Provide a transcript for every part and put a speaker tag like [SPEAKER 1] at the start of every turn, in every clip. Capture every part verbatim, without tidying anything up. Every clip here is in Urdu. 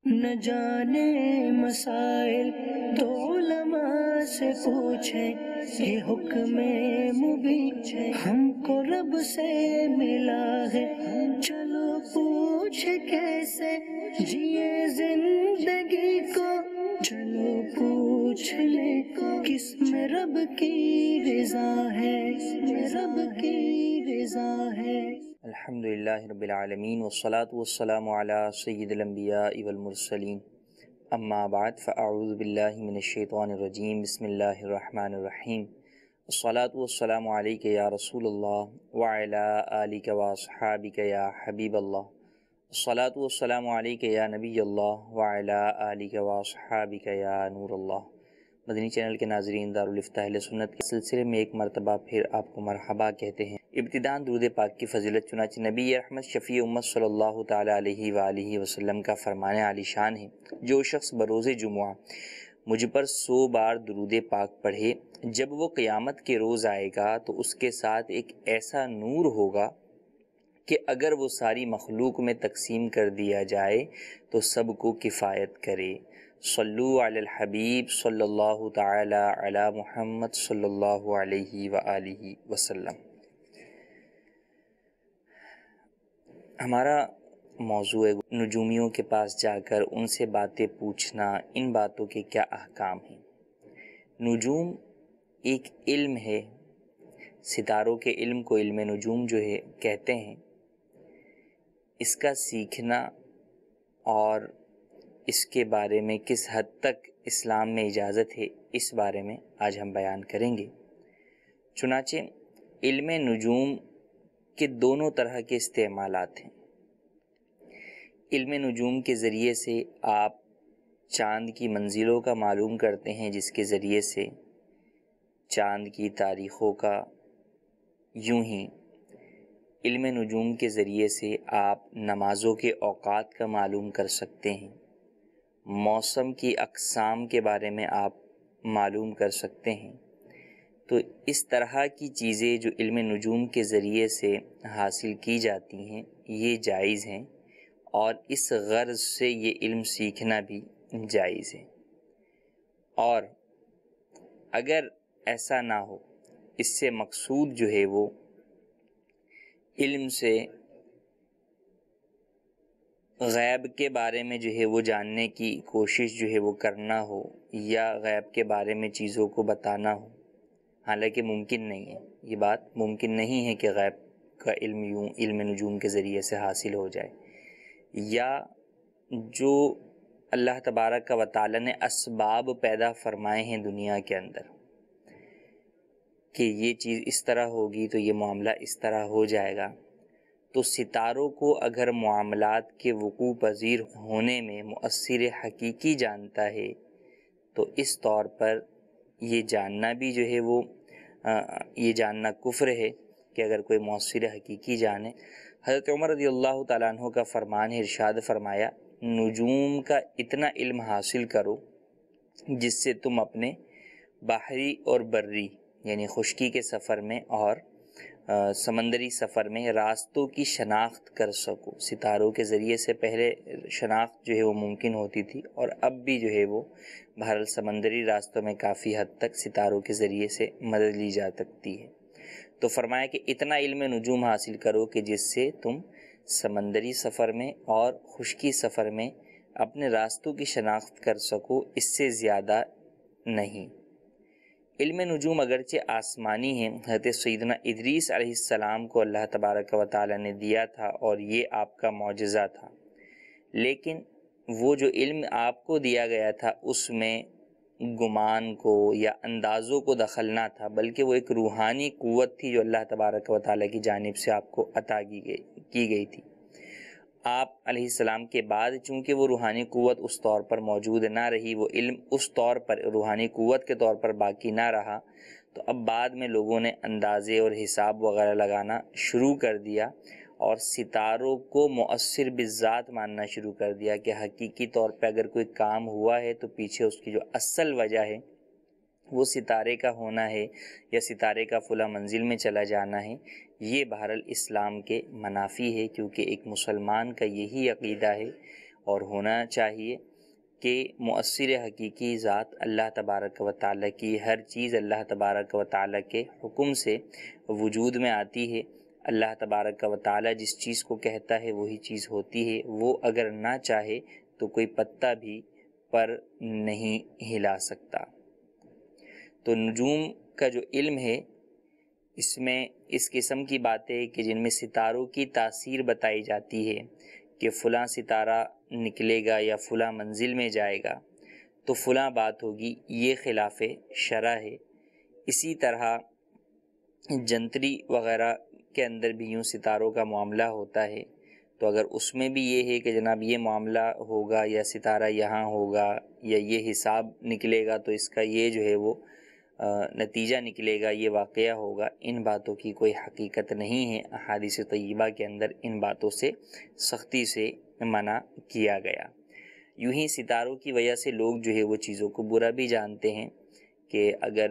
[SPEAKER 1] نہ جانے مسائل تو علماء سے پوچھیں، یہ حکم مبین ہم کو رب سے ملا ہے، چلو پوچھ کیسے جیے زندگی کو، چلو پوچھ لے کس میں رب کی رضا ہے، کس میں رب کی رضا ہے۔
[SPEAKER 2] الحمدللہ رب العالمین والصلاة والسلام علی سید الانبیاء والمرسلین، اما بعد فاعوذ باللہ من الشیطان الرجیم، بسم اللہ الرحمن الرحیم، الصلاة والسلام علیک یا رسول اللہ وعلی آلک واصحابک یا حبیب اللہ، الصلاة والسلام علیک یا نبی اللہ وعلی آلک واصحابک یا نور اللہ۔ مدنی چینل کے ناظرین، دارالفتاح اہل سنت کے سلسلے میں ایک مرتبہ پھر آپ کو مرحبا کہتے ہیں۔ ابتداءً درود پاک کی فضیلت چنانچہ نبی رحمت شفیع امت صلی اللہ تعالیٰ علیہ وآلہ وسلم کا فرمان عالی شان ہے، جو شخص بروز جمعہ مجھ پر سو بار درود پاک پڑھے، جب وہ قیامت کے روز آئے گا تو اس کے ساتھ ایک ایسا نور ہوگا کہ اگر وہ ساری مخلوق میں تقسیم کر دیا جائے تو سب کو کفایت کرے۔ صلو علی الحبیب صلی اللہ تعالی علی محمد صلی اللہ علیہ وآلہ وسلم۔ ہمارا موضوع ہے نجومیوں کے پاس جا کر ان سے باتیں پوچھنا، ان باتوں کے کیا احکام ہیں۔ نجوم ایک علم ہے، ستاروں کے علم کو علم نجوم جو ہے کہتے ہیں۔ اس کا سیکھنا اور اس کے بارے میں کس حد تک اسلام میں اجازت ہے، اس بارے میں آج ہم بیان کریں گے۔ چنانچہ علم نجوم کے دونوں طرح کے استعمالات ہیں۔ علم نجوم کے ذریعے سے آپ چاند کی منزلوں کا معلوم کرتے ہیں، جس کے ذریعے سے چاند کی تاریخوں کا، یوں ہی علم نجوم کے ذریعے سے آپ نمازوں کے اوقات کا معلوم کر سکتے ہیں، موسم کی اقسام کے بارے میں آپ معلوم کر سکتے ہیں۔ تو اس طرح کی چیزیں جو علم نجوم کے ذریعے سے حاصل کی جاتی ہیں، یہ جائز ہیں، اور اس غرض سے یہ علم سیکھنا بھی جائز ہے۔ اور اگر ایسا نہ ہو، اس سے مقصود جو ہے وہ علم سے غیب کے بارے میں جو ہے وہ جاننے کی کوشش جو ہے وہ کرنا ہو، یا غیب کے بارے میں چیزوں کو بتانا ہو، حالانکہ ممکن نہیں ہے، یہ بات ممکن نہیں ہے کہ غیب کا علم یوں علم نجوم کے ذریعے سے حاصل ہو جائے، یا جو اللہ تبارک و تعالیٰ نے اسباب پیدا فرمائے ہیں دنیا کے اندر کہ یہ چیز اس طرح ہوگی تو یہ معاملہ اس طرح ہو جائے گا، تو ستاروں کو اگر معاملات کے وقوع پذیر ہونے میں مؤثر حقیقی جانتا ہے تو اس طور پر یہ جاننا بھی جو ہے وہ یہ جاننا کفر ہے کہ اگر کوئی مؤثر حقیقی جانے۔ حضرت عمر رضی اللہ تعالیٰ عنہ کا فرمان ہے، ارشاد فرمایا، نجوم کا اتنا علم حاصل کرو جس سے تم اپنے بحری اور بری یعنی خشکی کے سفر میں اور سمندری سفر میں راستوں کی شناخت کر سکو۔ ستاروں کے ذریعے سے پہلے شناخت جو ہے وہ ممکن ہوتی تھی، اور اب بھی جو ہے وہ بہر سمندری راستوں میں کافی حد تک ستاروں کے ذریعے سے مدد لی جا سکتی ہے۔ تو فرمایا کہ اتنا علم نجوم حاصل کرو کہ جس سے تم سمندری سفر میں اور خشکی سفر میں اپنے راستوں کی شناخت کر سکو، اس سے زیادہ نہیں۔ علم نجوم اگرچہ آسمانی ہے، حضرت سیدنا ادریس علیہ السلام کو اللہ تبارک و تعالیٰ نے دیا تھا اور یہ آپ کا معجزہ تھا، لیکن وہ جو علم آپ کو دیا گیا تھا اس میں گمان کو یا اندازوں کو دخل نہ تھا، بلکہ وہ ایک روحانی قوت تھی جو اللہ تبارک و تعالیٰ کی جانب سے آپ کو عطا کی گئی کی گئی تھی۔ آپ علیہ السلام کے بعد چونکہ وہ روحانی قوت اس طور پر موجود نہ رہی، وہ علم اس طور پر روحانی قوت کے طور پر باقی نہ رہا، تو اب بعد میں لوگوں نے اندازے اور حساب وغیرہ لگانا شروع کر دیا اور ستاروں کو مؤثر بالذات ماننا شروع کر دیا کہ حقیقی طور پہ اگر کوئی کام ہوا ہے تو پیچھے اس کی جو اصل وجہ ہے وہ ستارے کا ہونا ہے یا ستارے کا فلاں منزل میں چلا جانا ہے۔ یہ بہرحال اسلام کے منافی ہے، کیونکہ ایک مسلمان کا یہی عقیدہ ہے اور ہونا چاہیے کہ مؤثر حقیقی ذات اللہ تبارک و تعالیٰ کی، ہر چیز اللہ تبارک و تعالیٰ کے حکم سے وجود میں آتی ہے۔ اللہ تبارک و تعالیٰ جس چیز کو کہتا ہے وہی چیز ہوتی ہے، وہ اگر نہ چاہے تو کوئی پتا بھی پر نہیں ہلا سکتا۔ تو نجوم کا جو علم ہے اس میں اس قسم کی باتیں کہ جن میں ستاروں کی تاثیر بتائی جاتی ہے کہ فلاں ستارہ نکلے گا یا فلاں منزل میں جائے گا تو فلاں بات ہوگی، یہ خلاف شرع ہے۔ اسی طرح جنتری وغیرہ کے اندر بھی یوں ستاروں کا معاملہ ہوتا ہے، تو اگر اس میں بھی یہ ہے کہ جناب یہ معاملہ ہوگا یا ستارہ یہاں ہوگا یا یہ حساب نکلے گا تو اس کا یہ جو ہے وہ نتیجہ نکلے گا، یہ واقعہ ہوگا، ان باتوں کی کوئی حقیقت نہیں ہے۔ احادیث طیبہ کے اندر ان باتوں سے سختی سے منع کیا گیا۔ یوں ہی ستاروں کی وجہ سے لوگ جو ہے وہ چیزوں کو برا بھی جانتے ہیں کہ اگر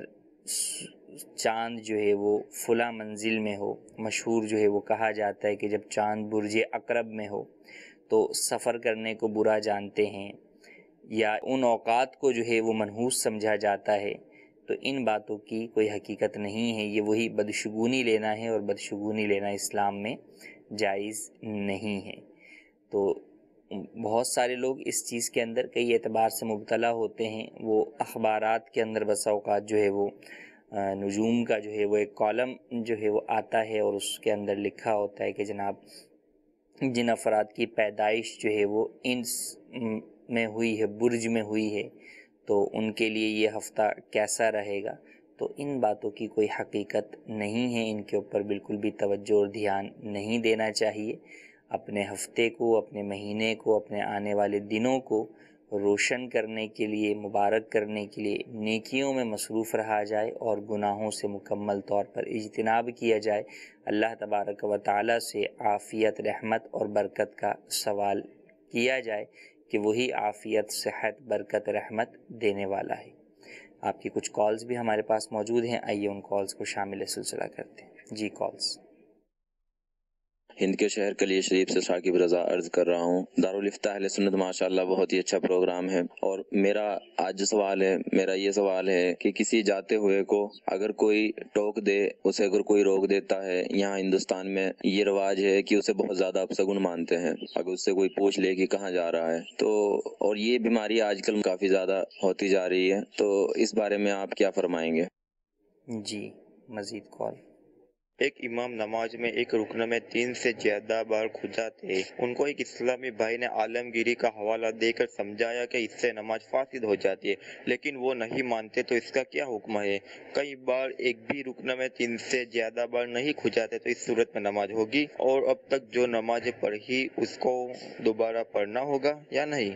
[SPEAKER 2] چاند جو ہے وہ فلاں منزل میں ہو، مشہور جو ہے وہ کہا جاتا ہے کہ جب چاند برج عقرب میں ہو تو سفر کرنے کو برا جانتے ہیں، یا ان اوقات کو جو ہے وہ منحوس سمجھا جاتا ہے، تو ان باتوں کی کوئی حقیقت نہیں ہے۔ یہ وہی بدشگونی لینا ہے، اور بدشگونی لینا اسلام میں جائز نہیں ہے۔ تو بہت سارے لوگ اس چیز کے اندر کئی اعتبار سے مبتلا ہوتے ہیں۔ وہ اخبارات کے اندر بسا اوقات جو ہے وہ نجوم کا جو ہے وہ ایک کالم جو ہے وہ آتا ہے، اور اس کے اندر لکھا ہوتا ہے کہ جناب جن افراد کی پیدائش جو ہے وہ انس میں ہوئی ہے، برج میں ہوئی ہے، تو ان کے لیے یہ ہفتہ کیسا رہے گا۔ تو ان باتوں کی کوئی حقیقت نہیں ہے، ان کے اوپر بالکل بھی توجہ اور دھیان نہیں دینا چاہیے۔ اپنے ہفتے کو، اپنے مہینے کو، اپنے آنے والے دنوں کو روشن کرنے کے لیے، مبارک کرنے کے لیے نیکیوں میں مصروف رہا جائے اور گناہوں سے مکمل طور پر اجتناب کیا جائے۔ اللہ تبارک و تعالیٰ سے عافیت، رحمت اور برکت کا سوال کیا جائے کہ وہی عافیت، صحت، برکت، رحمت دینے والا ہے۔ آپ کی کچھ کالز بھی ہمارے پاس موجود ہیں، آئیے ان کالز کو شامل سلسلہ کرتے ہیں۔ جی کالز۔
[SPEAKER 3] ہند کے شہر کلیہ شریف سے ثاقب رضا عرض کر رہا ہوں۔ دارالفتہ اہل سنت ماشاءاللہ بہت ہی اچھا پروگرام ہے، اور میرا آج جو سوال ہے میرا یہ سوال ہے کہ کسی جاتے ہوئے کو اگر کوئی ٹوک دے، اسے اگر کوئی روک دیتا ہے، یہاں ہندوستان میں یہ رواج ہے کہ اسے بہت زیادہ اپشگن مانتے ہیں، اگر اس سے کوئی پوچھ لے کہ کہاں جا رہا ہے تو، اور یہ بیماری آج کل کافی زیادہ ہوتی جا رہی ہے، تو اس بارے میں آپ کیا فرمائیں گے؟
[SPEAKER 2] جی مزید کال۔
[SPEAKER 4] ایک امام نماز میں ایک رکن میں تین سے زیادہ بار کھجا تھے، ان کو ایک اسلامی بھائی نے عالمگیری کا حوالہ دے کر سمجھایا کہ اس سے نماز فاسد ہو جاتی ہے، لیکن وہ نہیں مانتے، تو اس کا کیا حکم ہے؟ کئی بار ایک بھی رکن میں تین سے زیادہ بار نہیں کھجاتے تو اس صورت میں نماز ہوگی، اور اب تک جو نماز پڑھی اس کو دوبارہ پڑھنا ہوگا یا نہیں؟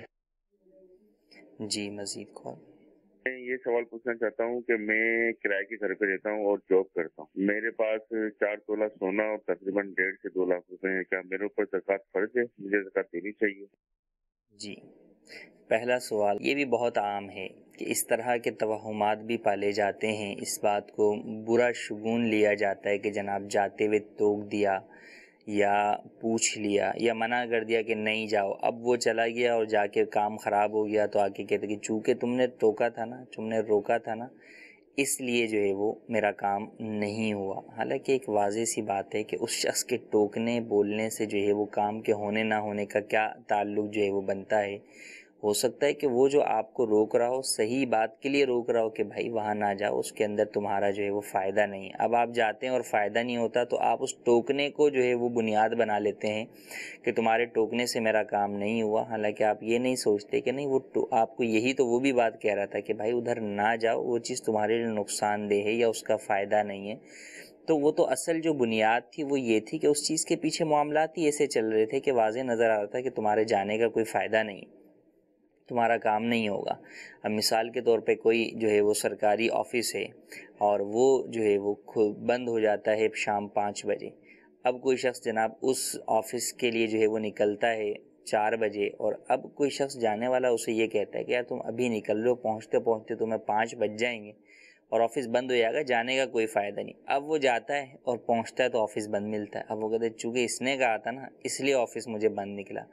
[SPEAKER 2] جی مزید کال۔
[SPEAKER 5] میں یہ سوال پوچھنا چاہتا ہوں کہ میں کرائے کے گھر پہ رہتا ہوں اور جاب کرتا ہوں، میرے پاس چار تولہ سونا اور تقریباً ڈیڑھ سے دو لاکھ روپے ہیں، کیا میرے اوپر زکوٰۃ فرض ہے؟ مجھے زکوٰۃ دینی چاہیے؟
[SPEAKER 2] جی، پہلا سوال یہ بھی بہت عام ہے کہ اس طرح کے توہمات بھی پالے جاتے ہیں، اس بات کو برا شگون لیا جاتا ہے کہ جناب جاتے ہوئے ٹوک دیا یا پوچھ لیا یا منع کر دیا کہ نہیں جاؤ، اب وہ چلا گیا اور جا کے کام خراب ہو گیا تو آ کے کہتے کہ چونکہ تم نے ٹوکا تھا نا، تم نے روکا تھا نا، اس لیے جو ہے وہ میرا کام نہیں ہوا۔ حالانکہ ایک واضح سی بات ہے کہ اس شخص کے ٹوکنے بولنے سے جو ہے وہ کام کے ہونے نہ ہونے کا کیا تعلق جو ہے وہ بنتا ہے۔ ہو سکتا ہے کہ وہ جو آپ کو روک رہا ہو صحیح بات کے لیے روک رہا ہو کہ بھائی وہاں نہ جاؤ، اس کے اندر تمہارا جو ہے وہ فائدہ نہیں ہے۔ اب آپ جاتے ہیں اور فائدہ نہیں ہوتا تو آپ اس ٹوکنے کو جو ہے وہ بنیاد بنا لیتے ہیں کہ تمہارے ٹوکنے سے میرا کام نہیں ہوا، حالانکہ آپ یہ نہیں سوچتے کہ نہیں وہ آپ کو یہی تو وہ بھی بات کہہ رہا تھا کہ بھائی ادھر نہ جاؤ، وہ چیز تمہارے لیے نقصان دہ ہے یا اس کا فائدہ نہیں ہے۔ تو وہ تو اصل جو بنیاد تھی وہ یہ تھی کہ اس چیز کے پیچھے معاملات ہی ایسے چل رہے تھے کہ واضح نظر آ رہا تھا کہ تمہارے جانے کا کوئی فائدہ نہیں، تمہارا کام نہیں ہوگا۔ اب مثال کے طور پہ کوئی جو ہے وہ سرکاری آفس ہے اور وہ جو ہے وہ بند ہو جاتا ہے شام پانچ بجے، اب کوئی شخص جناب اس آفس کے لیے جو ہے وہ نکلتا ہے چار بجے، اور اب کوئی شخص جانے والا اسے یہ کہتا ہے کہ یار تم ابھی نکل لو، پہنچتے پہنچتے تمہیں پانچ بج جائیں گے اور آفس بند ہو جائے گا، جانے کا کوئی فائدہ نہیں۔ اب وہ جاتا ہے اور پہنچتا ہے تو آفس بند ملتا ہے، اب وہ کہتے ہیں چونکہ اس نے کہا تھا نا اس لیے آفس مجھے بند نکلا۔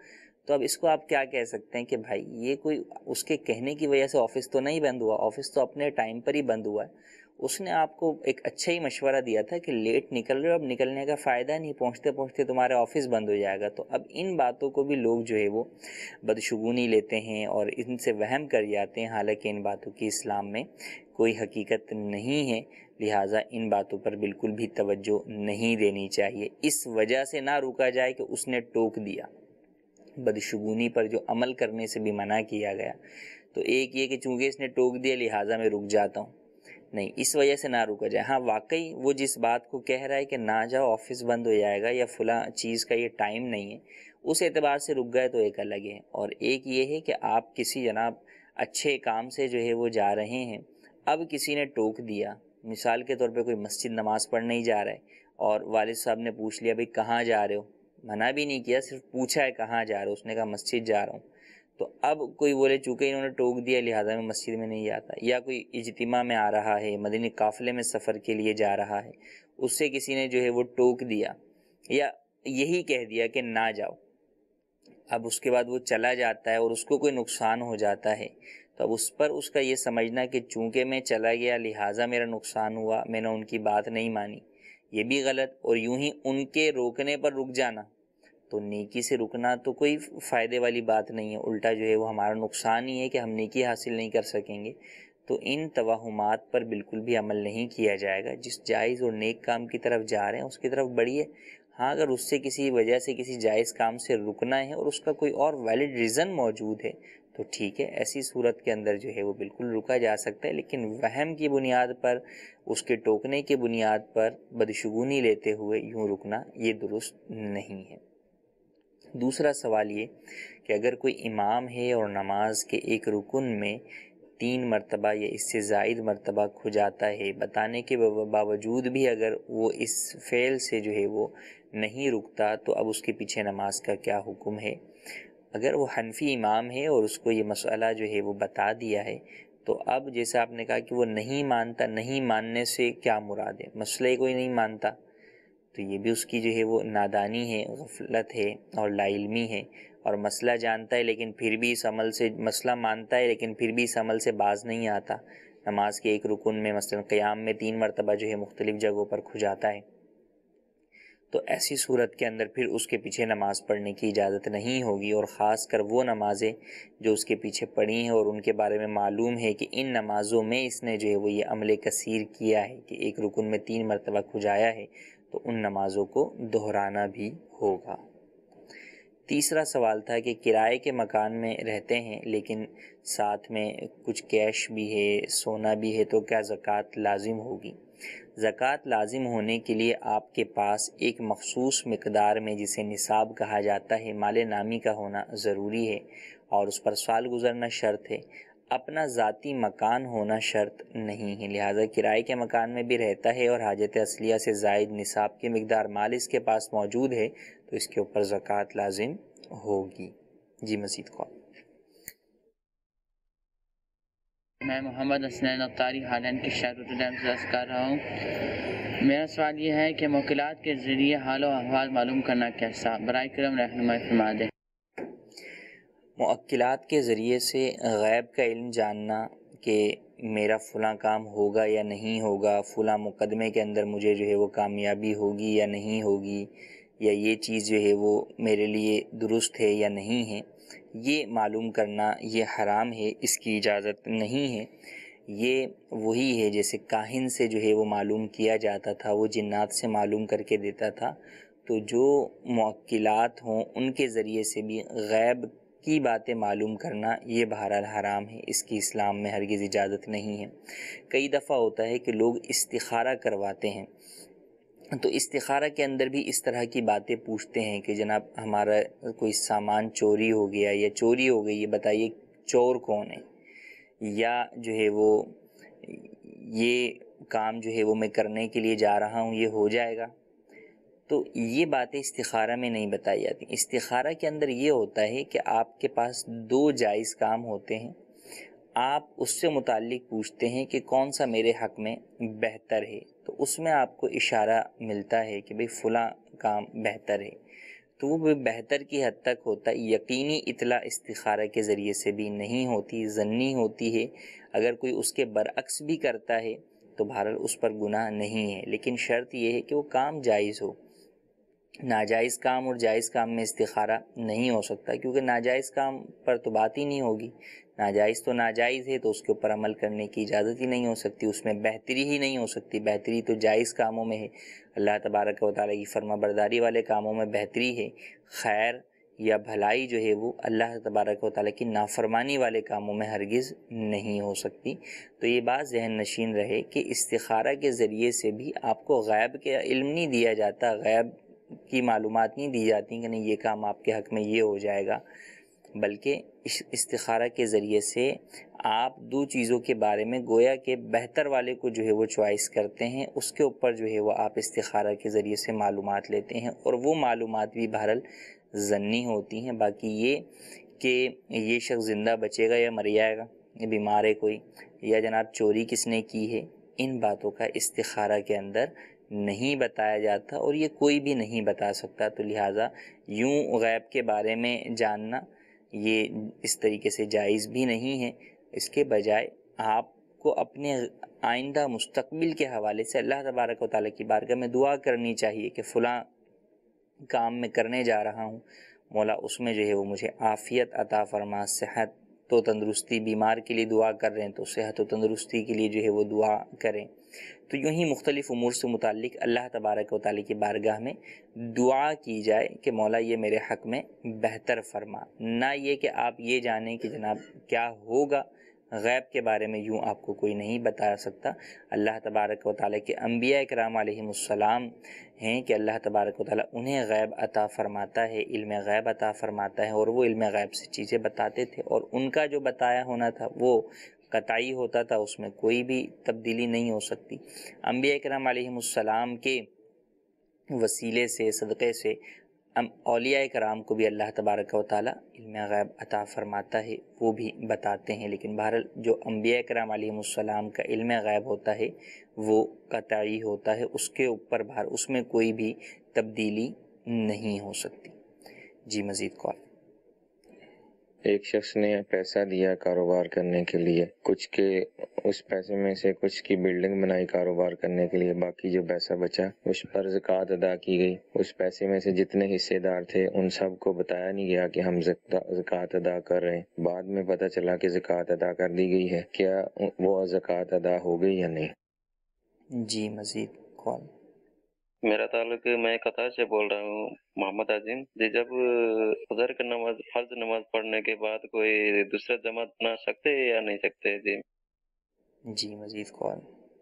[SPEAKER 2] تو اب اس کو آپ کیا کہہ سکتے ہیں کہ بھائی یہ کوئی اس کے کہنے کی وجہ سے آفس تو نہیں بند ہوا، آفس تو اپنے ٹائم پر ہی بند ہوا ہے. اس نے آپ کو ایک اچھا ہی مشورہ دیا تھا کہ لیٹ نکل رہے ہو، اب نکلنے کا فائدہ نہیں، پہنچتے پہنچتے تمہارا آفس بند ہو جائے گا. تو اب ان باتوں کو بھی لوگ جو ہے وہ بدشگونی لیتے ہیں اور ان سے وہم کر جاتے ہیں، حالانکہ ان باتوں کی اسلام میں کوئی حقیقت نہیں ہے. لہٰذا ان باتوں پر بالکل بھی توجہ نہیں دینی چاہیے. اس وجہ سے نہ روکا جائے کہ اس نے ٹوک دیا. بدشگونی پر جو عمل کرنے سے بھی منع کیا گیا، تو ایک یہ کہ چونکہ اس نے ٹوک دیا لہٰذا میں رک جاتا ہوں، نہیں، اس وجہ سے نہ رکا جائے. ہاں واقعی وہ جس بات کو کہہ رہا ہے کہ نہ جاؤ آفس بند ہو جائے گا یا فلاں چیز کا یہ ٹائم نہیں ہے، اس اعتبار سے رک گئے تو ایک الگ ہے. اور ایک یہ ہے کہ آپ کسی جناب اچھے کام سے جو ہے وہ جا رہے ہیں، اب کسی نے ٹوک دیا، مثال کے طور پہ کوئی مسجد نماز پڑھنے ہی جا رہا ہے اور والد صاحب نے پوچھ لیا بھائی کہاں جا رہے ہو، منع بھی نہیں کیا، صرف پوچھا ہے کہاں جا رہے ہو، اس نے کہا مسجد جا رہا ہوں. تو اب کوئی بولے چونکہ انہوں نے ٹوک دیا لہٰذا میں مسجد میں نہیں جاتا. یا کوئی اجتماع میں آ رہا ہے، مدنی قافلے میں سفر کے لیے جا رہا ہے، اس سے کسی نے جو ہے وہ ٹوک دیا یا یہی کہہ دیا کہ نہ جاؤ، اب اس کے بعد وہ چلا جاتا ہے اور اس کو کوئی نقصان ہو جاتا ہے، تو اب اس پر اس کا یہ سمجھنا کہ چونکہ میں چلا گیا لہٰذا میرا نقصان ہوا، میں نے ان کی بات نہیں مانی، یہ بھی غلط. اور یوں ہی ان کے روکنے پر رک جانا، تو نیکی سے رکنا تو کوئی فائدے والی بات نہیں ہے، الٹا جو ہے وہ ہمارا نقصان ہی ہے کہ ہم نیکی حاصل نہیں کر سکیں گے. تو ان توہمات پر بالکل بھی عمل نہیں کیا جائے گا. جس جائز اور نیک کام کی طرف جا رہے ہیں اس کی طرف بڑھیے. ہاں اگر اس سے کسی وجہ سے کسی جائز کام سے رکنا ہے اور اس کا کوئی اور ویلڈ ریزن موجود ہے تو ٹھیک ہے، ایسی صورت کے اندر جو ہے وہ بالکل رکا جا سکتا ہے. لیکن وہم کی بنیاد پر، اس کے ٹوکنے کی بنیاد پر بدشگونی لیتے ہوئے یوں رکنا یہ درست نہیں ہے. دوسرا سوال یہ کہ اگر کوئی امام ہے اور نماز کے ایک رکن میں تین مرتبہ یا اس سے زائد مرتبہ کھجاتا ہے، بتانے کے باوجود بھی اگر وہ اس فعل سے جو ہے وہ نہیں رکتا، تو اب اس کے پیچھے نماز کا کیا حکم ہے؟ اگر وہ حنفی امام ہے اور اس کو یہ مسئلہ جو ہے وہ بتا دیا ہے، تو اب جیسا آپ نے کہا کہ وہ نہیں مانتا، نہیں ماننے سے کیا مراد ہے؟ مسئلے کوئی نہیں مانتا تو یہ بھی اس کی جو ہے وہ نادانی ہے، غفلت ہے اور لا علمی ہے. اور مسئلہ جانتا ہے لیکن پھر بھی اس عمل سے، مسئلہ مانتا ہے لیکن پھر بھی اس عمل سے باز نہیں آتا. نماز کے ایک رکن میں مثلا قیام میں تین مرتبہ جو ہے مختلف جگہوں پر کھجاتا ہے، تو ایسی صورت کے اندر پھر اس کے پیچھے نماز پڑھنے کی اجازت نہیں ہوگی. اور خاص کر وہ نمازیں جو اس کے پیچھے پڑھی ہیں اور ان کے بارے میں معلوم ہے کہ ان نمازوں میں اس نے جو ہے وہ یہ عمل کثیر کیا ہے کہ ایک رکن میں تین مرتبہ کھجایا ہے، تو ان نمازوں کو دہرانا بھی ہوگا. تیسرا سوال تھا کہ کرائے کے مکان میں رہتے ہیں لیکن ساتھ میں کچھ کیش بھی ہے، سونا بھی ہے، تو کیا زکوٰۃ لازم ہوگی؟ زکوٰۃ لازم ہونے کے لیے آپ کے پاس ایک مخصوص مقدار میں، جسے نصاب کہا جاتا ہے، مال نامی کا ہونا ضروری ہے اور اس پر سال گزرنا شرط ہے. اپنا ذاتی مکان ہونا شرط نہیں ہے. لہٰذا کرائے کے مکان میں بھی رہتا ہے اور حاجت اصلیہ سے زائد نصاب کی مقدار مال اس کے پاس موجود ہے، تو اس کے اوپر زکوٰۃ لازم ہوگی. جی مزید کال.
[SPEAKER 6] میں محمد حسنین اختاری ہالینڈ کے شہر روٹرڈیم سے عرض کر رہا ہوں. میرا سوال یہ ہے کہ موکلات کے ذریعے حال و احوال معلوم کرنا کیسا؟ برائے کرم رہنمائی فرما دیں.
[SPEAKER 2] موکلات کے ذریعے سے غیب کا علم جاننا کہ میرا فلاں کام ہوگا یا نہیں ہوگا، فلاں مقدمے کے اندر مجھے جو ہے وہ کامیابی ہوگی یا نہیں ہوگی، یا یہ چیز جو ہے وہ میرے لیے درست ہے یا نہیں ہے، یہ معلوم کرنا یہ حرام ہے، اس کی اجازت نہیں ہے. یہ وہی ہے جیسے کاہن سے جو ہے وہ معلوم کیا جاتا تھا، وہ جنات سے معلوم کر کے دیتا تھا. تو جو موکلات ہوں ان کے ذریعے سے بھی غیب کی باتیں معلوم کرنا یہ بہرحال حرام ہے، اس کی اسلام میں ہرگز اجازت نہیں ہے. کئی دفعہ ہوتا ہے کہ لوگ استخارہ کرواتے ہیں، تو استخارہ کے اندر بھی اس طرح کی باتیں پوچھتے ہیں کہ جناب ہمارا کوئی سامان چوری ہو گیا یا چوری ہو گئی، یہ بتائیے چور کون ہے، یا جو ہے وہ یہ کام جو ہے وہ میں کرنے کے لیے جا رہا ہوں، یہ ہو جائے گا. تو یہ باتیں استخارہ میں نہیں بتائی جاتی. استخارہ کے اندر یہ ہوتا ہے کہ آپ کے پاس دو جائز کام ہوتے ہیں، آپ اس سے متعلق پوچھتے ہیں کہ کون سا میرے حق میں بہتر ہے، تو اس میں آپ کو اشارہ ملتا ہے کہ بھئی فلاں کام بہتر ہے. تو وہ بہتر کی حد تک ہوتا ہے. یقینی اطلاع استخارہ کے ذریعے سے بھی نہیں ہوتی، ضنی ہوتی ہے. اگر کوئی اس کے برعکس بھی کرتا ہے تو بہرحال اس پر گناہ نہیں ہے، لیکن شرط یہ ہے کہ وہ کام جائز ہو. ناجائز کام اور جائز کام میں استخارہ نہیں ہو سکتا، کیونکہ ناجائز کام پر تو بات ہی نہیں ہوگی. ناجائز تو ناجائز ہے، تو اس کے اوپر عمل کرنے کی اجازت ہی نہیں ہو سکتی، اس میں بہتری ہی نہیں ہو سکتی. بہتری تو جائز کاموں میں ہے، اللہ تبارک و تعالیٰ کی فرما برداری والے کاموں میں بہتری ہے. خیر یا بھلائی جو ہے وہ اللہ تبارک و تعالیٰ کی نافرمانی والے کاموں میں ہرگز نہیں ہو سکتی. تو یہ بات ذہن نشین رہے کہ استخارہ کے ذریعے سے بھی آپ کو غیب کے علم نہیں دیا جاتا، غیب کی معلومات نہیں دی جاتی کہ نہیں یہ کام آپ کے حق میں یہ ہو جائے گا، بلکہ استخارہ کے ذریعے سے آپ دو چیزوں کے بارے میں گویا کہ بہتر والے کو جو ہے وہ چوائس کرتے ہیں، اس کے اوپر جو ہے وہ آپ استخارہ کے ذریعے سے معلومات لیتے ہیں، اور وہ معلومات بھی بہرحال ضنی ہوتی ہیں. باقی یہ کہ یہ شخص زندہ بچے گا یا مر جائے گا، یہ بیمار ہے کوئی، یا جناب چوری کس نے کی ہے، ان باتوں کا استخارہ کے اندر نہیں بتایا جاتا، اور یہ کوئی بھی نہیں بتا سکتا. تو لہٰذا یوں غیب کے بارے میں جاننا یہ اس طریقے سے جائز بھی نہیں ہے. اس کے بجائے آپ کو اپنے آئندہ مستقبل کے حوالے سے اللہ تبارک و تعالیٰ کی بارگاہ میں دعا کرنی چاہیے کہ فلاں کام میں کرنے جا رہا ہوں، مولا اس میں جو ہے وہ مجھے عافیت عطا فرما، صحت تو تندرستی. بیمار کے لیے دعا کر رہے ہیں تو صحت و تندرستی کے لیے جو ہے وہ دعا کریں. تو یوں ہی مختلف امور سے متعلق اللہ تبارک و تعالیٰ کی بارگاہ میں دعا کی جائے کہ مولا یہ میرے حق میں بہتر فرما. نہ یہ کہ آپ یہ جانیں کہ جناب کیا ہوگا، غیب کے بارے میں یوں آپ کو کوئی نہیں بتا سکتا. اللہ تبارک و تعالیٰ کے انبیاء کرام علیہم السلام ہیں کہ اللہ تبارک و تعالیٰ انہیں غیب عطا فرماتا ہے، علم غیب عطا فرماتا ہے، اور وہ علم غیب سے چیزیں بتاتے تھے، اور ان کا جو بتایا ہونا تھا وہ قطعی ہوتا تھا، اس میں کوئی بھی تبدیلی نہیں ہو سکتی. انبیاء کرام علیہم السلام کے وسیلے سے، صدقے سے اولیاء کرام کو بھی اللہ تبارک و تعالیٰ علم غیب عطا فرماتا ہے، وہ بھی بتاتے ہیں. لیکن بہرحال جو انبیاء کرام علیہم السلام کا علم غیب ہوتا ہے وہ قطعی ہوتا ہے، اس کے اوپر بہر اس میں کوئی بھی تبدیلی نہیں ہو سکتی. جی مزید کال.
[SPEAKER 7] ایک شخص نے پیسہ دیا کاروبار کرنے کے لیے، کچھ کے اس پیسے میں سے کچھ کی بلڈنگ بنائی کاروبار کرنے کے لیے، باقی جو پیسہ بچا اس پر زکوٰۃ ادا کی گئی. اس پیسے میں سے جتنے حصے دار تھے ان سب کو بتایا نہیں گیا کہ ہم زکوٰۃ ادا کر رہے ہیں. بعد میں پتہ چلا کہ زکوٰۃ ادا کر دی گئی ہے. کیا وہ زکوٰۃ ادا ہو گئی یا نہیں؟
[SPEAKER 2] جی مزید کال.
[SPEAKER 8] میرا تعلق میں قطر سے بول رہا ہوں، محمد عظیم جی. جب فجر کی نماز فرض نماز پڑھنے کے بعد کوئی دوسرا جماعت بنا سکتے یا نہیں سکتے؟ جی
[SPEAKER 2] جی مزید کال.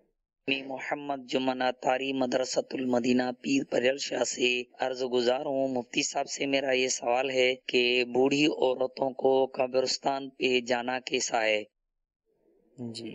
[SPEAKER 9] محمد جمنہ تاری مدرسۃ المدینہ پیر پریل شاہ سے عرض گزار ہوں. مفتی صاحب سے میرا یہ سوال ہے کہ بوڑھی عورتوں کو قبرستان پہ جانا کیسا ہے؟
[SPEAKER 2] جی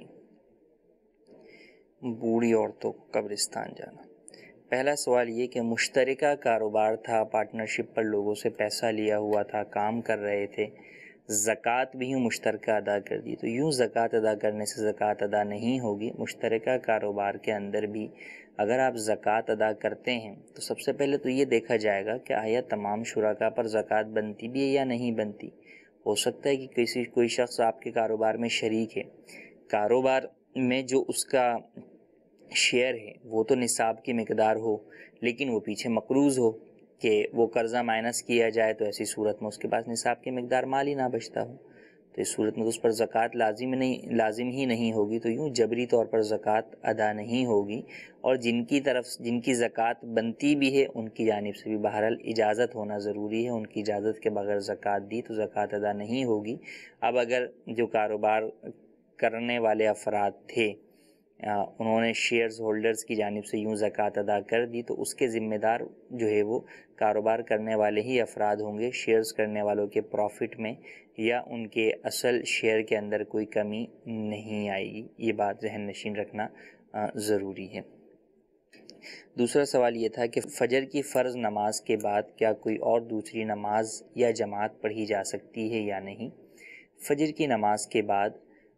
[SPEAKER 2] بوڑھی عورتوں کو قبرستان جانا، پہلا سوال یہ کہ مشترکہ کاروبار تھا، پارٹنرشپ پر لوگوں سے پیسہ لیا ہوا تھا، کام کر رہے تھے، زکوٰۃ بھی یوں مشترکہ ادا کر دی، تو یوں زکوٰۃ ادا کرنے سے زکوٰۃ ادا نہیں ہوگی. مشترکہ کاروبار کے اندر بھی اگر آپ زکوٰۃ ادا کرتے ہیں تو سب سے پہلے تو یہ دیکھا جائے گا کہ آیا تمام شرکاء پر زکوٰۃ بنتی بھی ہے یا نہیں بنتی. ہو سکتا ہے کہ کسی کوئی شخص آپ کے کاروبار میں شریک ہے، کاروبار میں جو اس کا شیئر ہے وہ تو نصاب کی مقدار ہو، لیکن وہ پیچھے مقروض ہو کہ وہ قرضہ مائنس کیا جائے، تو ایسی صورت میں اس کے پاس نصاب کی مقدار مال ہی نہ بچتا ہو، تو اس صورت میں تو اس پر زکوٰۃ لازم نہیں لازم ہی نہیں ہوگی. تو یوں جبری طور پر زکوٰۃ ادا نہیں ہوگی. اور جن کی طرف جن کی زکوٰۃ بنتی بھی ہے ان کی جانب سے بھی بہرحال اجازت ہونا ضروری ہے. ان کی اجازت کے بغیر زکوٰۃ دی تو زکوٰۃ ادا نہیں ہوگی. اب اگر جو کاروبار کرنے والے افراد تھے انہوں نے شیئرز ہولڈرز کی جانب سے یوں زکوٰۃ ادا کر دی تو اس کے ذمہ دار جو ہے وہ کاروبار کرنے والے ہی افراد ہوں گے. شیئرز کرنے والوں کے پروفٹ میں یا ان کے اصل شیئر کے اندر کوئی کمی نہیں آئے گی. یہ بات ذہن نشین رکھنا ضروری ہے. دوسرا سوال یہ تھا کہ فجر کی فرض نماز کے بعد کیا کوئی اور دوسری نماز یا جماعت پڑھی جا سکتی ہے یا نہیں؟ فجر کی نماز کے بعد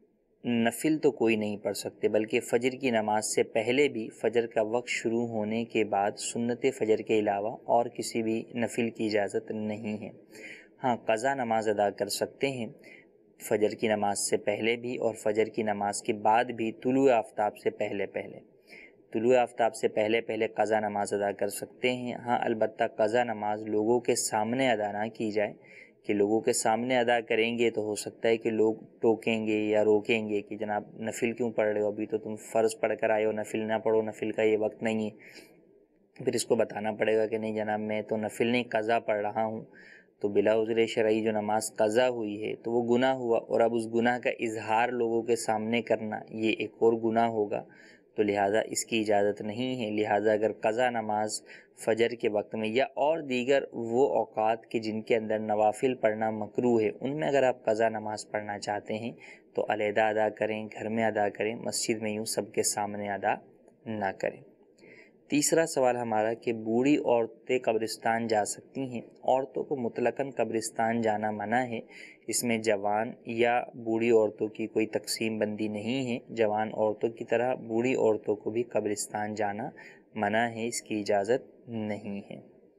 [SPEAKER 2] نفل تو کوئی نہیں پڑھ سکتے، بلکہ فجر کی نماز سے پہلے بھی فجر کا وقت شروع ہونے کے بعد سنت فجر کے علاوہ اور کسی بھی نفل کی اجازت نہیں ہے۔ ہاں، قضا نماز ادا کر سکتے ہیں فجر کی نماز سے پہلے بھی اور فجر کی نماز کے بعد بھی طلوع آفتاب سے پہلے پہلے طلوع آفتاب سے پہلے پہلے قضا نماز ادا کر سکتے ہیں۔ ہاں، البتہ قضا نماز لوگوں کے سامنے ادا نہ کی جائے، کہ لوگوں کے سامنے ادا کریں گے تو ہو سکتا ہے کہ لوگ ٹوکیں گے یا روکیں گے کہ جناب نفل کیوں پڑھ رہے ہو، ابھی تو تم فرض پڑھ کر آئے ہو، نفل نہ پڑھو، نفل کا یہ وقت نہیں ہے۔ پھر اس کو بتانا پڑے گا کہ نہیں جناب میں تو نفل نہیں قضا پڑھ رہا ہوں، تو بلا عذر شرعی جو نماز قضا ہوئی ہے تو وہ گناہ ہوا، اور اب اس گناہ کا اظہار لوگوں کے سامنے کرنا یہ ایک اور گناہ ہوگا، تو لہٰذا اس کی اجازت نہیں ہے۔ لہٰذا اگر قضا نماز فجر کے وقت میں یا اور دیگر وہ اوقات کے جن کے اندر نوافل پڑھنا مکروہ ہے، ان میں اگر آپ قضا نماز پڑھنا چاہتے ہیں تو علیحدہ ادا کریں، گھر میں ادا کریں، مسجد میں یوں سب کے سامنے ادا نہ کریں۔ تیسرا سوال ہمارا کہ بوڑھی عورتیں قبرستان جا سکتی ہیں؟ عورتوں کو مطلقاً قبرستان جانا منع ہے، اس میں جوان یا بوڑھی عورتوں کی کوئی تقسیم بندی نہیں ہے۔ جوان عورتوں کی طرح بوڑھی عورتوں کو بھی قبرستان جانا منع ہے، اس کی اجازت نہیں ہے۔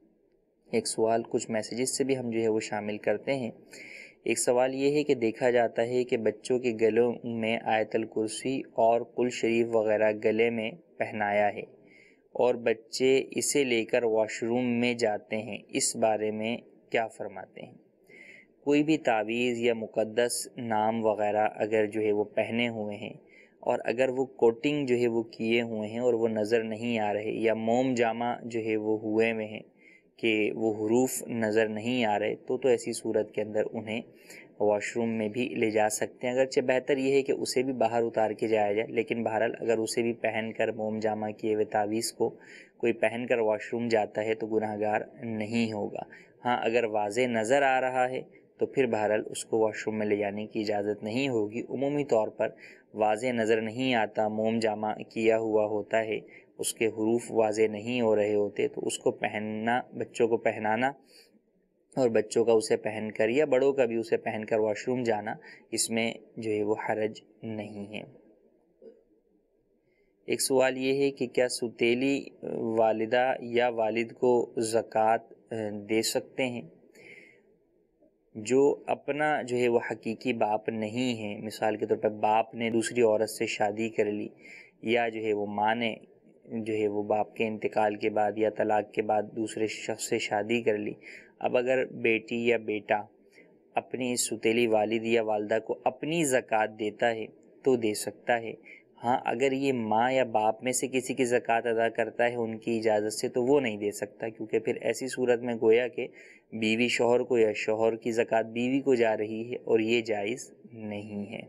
[SPEAKER 2] ایک سوال کچھ میسیجز سے بھی ہم جو ہے وہ شامل کرتے ہیں۔ ایک سوال یہ ہے کہ دیکھا جاتا ہے کہ بچوں کے گلوں میں آیت الکرسی اور قل شریف وغیرہ گلے میں پہنایا ہے اور بچے اسے لے کر واش روم میں جاتے ہیں، اس بارے میں کیا فرماتے ہیں؟ کوئی بھی تعویذ یا مقدس نام وغیرہ اگر جو ہے وہ پہنے ہوئے ہیں اور اگر وہ کوٹنگ جو ہے وہ کیے ہوئے ہیں اور وہ نظر نہیں آ رہے، یا موم جامہ جو ہے وہ ہوئے میں ہیں کہ وہ حروف نظر نہیں آ رہے، تو تو ایسی صورت کے اندر انہیں واش روم میں بھی لے جا سکتے ہیں۔ اگرچہ بہتر یہ ہے کہ اسے بھی باہر اتار کے جایا جائے، لیکن بہرحال اگر اسے بھی پہن کر موم جامہ کیے ہوئے تعویذ کو کوئی پہن کر واش روم جاتا ہے تو گناہ گار نہیں ہوگا۔ ہاں، اگر واضح نظر آ رہا ہے تو پھر بہرحال اس کو واش روم میں لے جانے کی اجازت نہیں ہوگی۔ عمومی طور پر واضح نظر نہیں آتا، موم جامہ کیا ہوا ہوتا ہے، اس کے حروف واضح نہیں ہو رہے ہوتے، تو اس کو پہننا، بچوں کو پہنانا اور بچوں کا اسے پہن کر یا بڑوں کا بھی اسے پہن کر واش روم جانا، اس میں جو ہے وہ حرج نہیں ہے۔ ایک سوال یہ ہے کہ کیا سوتیلی والدہ یا والد کو زکوٰۃ دے سکتے ہیں؟ جو اپنا جو ہے وہ حقیقی باپ نہیں ہے، مثال کے طور پر باپ نے دوسری عورت سے شادی کر لی، یا جو ہے وہ ماں نے جو ہے وہ باپ کے انتقال کے بعد یا طلاق کے بعد دوسرے شخص سے شادی کر لی، اب اگر بیٹی یا بیٹا اپنی سوتیلی والد یا والدہ کو اپنی زکوٰۃ دیتا ہے تو دے سکتا ہے۔ ہاں، اگر یہ ماں یا باپ میں سے کسی کی زکوٰۃ ادا کرتا ہے ان کی اجازت سے تو وہ نہیں دے سکتا، کیونکہ پھر ایسی صورت میں گویا کہ بیوی شوہر کو یا شوہر کی زکوٰۃ بیوی کو جا رہی ہے، اور یہ جائز نہیں ہے۔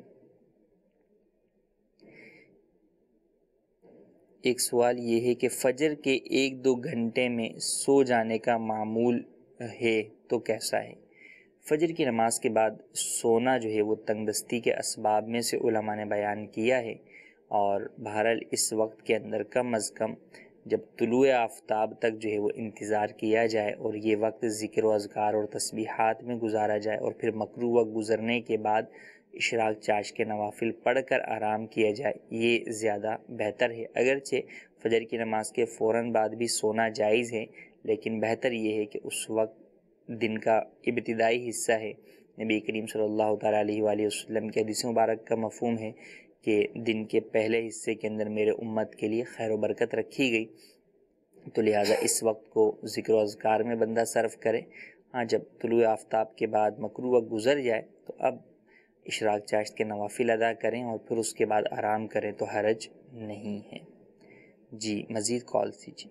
[SPEAKER 2] ایک سوال یہ ہے کہ فجر کے ایک دو گھنٹے میں سو جانے کا معمول ہے تو کیسا ہے؟ فجر کی نماز کے بعد سونا جو ہے وہ تنگ دستی کے اسباب میں سے علماء نے بیان کیا ہے، اور بہرحال اس وقت کے اندر کم از کم جب طلوع آفتاب تک جو ہے وہ انتظار کیا جائے اور یہ وقت ذکر و اذکار اور تسبیحات میں گزارا جائے، اور پھر مکروہ وقت گزرنے کے بعد اشراق چاش کے نوافل پڑھ کر آرام کیا جائے، یہ زیادہ بہتر ہے۔ اگرچہ فجر کی نماز کے فوراً بعد بھی سونا جائز ہے، لیکن بہتر یہ ہے کہ اس وقت دن کا ابتدائی حصہ ہے۔ نبی کریم صلی اللہ تعالیٰ علیہ وآلہ وسلم کی حدیث مبارک کا مفہوم ہے کہ دن کے پہلے حصے کے اندر میرے امت کے لیے خیر و برکت رکھی گئی، تو لہٰذا اس وقت کو ذکر و اذکار میں بندہ صرف کرے۔ ہاں، جب طلوع آفتاب کے بعد مکروہ وقت گزر جائے تو اب اشراق چاشت کے نوافل ادا کریں اور پھر اس کے بعد آرام کریں تو حرج نہیں ہے۔ جی، مزید کال دیجیے۔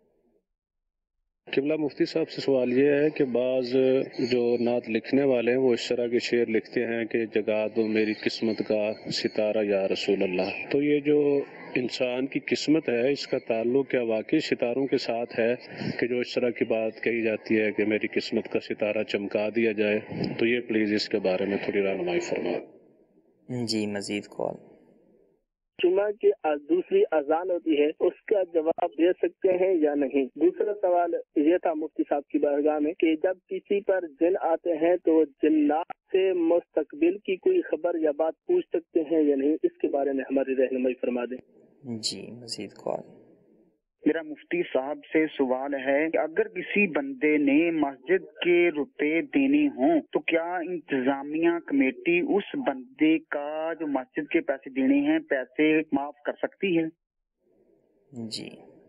[SPEAKER 10] قبلہ مفتی صاحب سے سوال یہ ہے کہ بعض جو نعت لکھنے والے ہیں وہ اس طرح کے شعر لکھتے ہیں کہ جگا دو میری قسمت کا ستارہ یا رسول اللہ، تو یہ جو انسان کی قسمت ہے اس کا تعلق کیا واقعی ستاروں کے ساتھ ہے کہ جو اس طرح کی بات کہی جاتی ہے کہ میری قسمت کا ستارہ چمکا دیا جائے؟ تو یہ پلیز اس کے بارے میں تھوڑی رہنمائی فرمائیں۔
[SPEAKER 2] جی، مزید کال۔
[SPEAKER 11] جمعہ کی دوسری اذان ہوتی ہے اس کا جواب دے سکتے ہیں یا نہیں؟ دوسرا سوال یہ تھا مفتی صاحب کی بارگاہ میں کہ جب کسی پر جن آتے ہیں تو جنات سے مستقبل کی کوئی خبر یا بات پوچھ سکتے ہیں یا نہیں؟ اس کے بارے میں ہماری رہنمائی فرما دیں۔
[SPEAKER 2] جی مزید کال۔
[SPEAKER 12] میرا مفتی صاحب سے سوال ہے کہ اگر کسی بندے نے مسجد کے روپے دینے ہوں تو کیا انتظامیہ کمیٹی اس بندے کا جو مسجد کے پیسے دینے ہیں پیسے معاف کر سکتی ہے؟
[SPEAKER 2] جی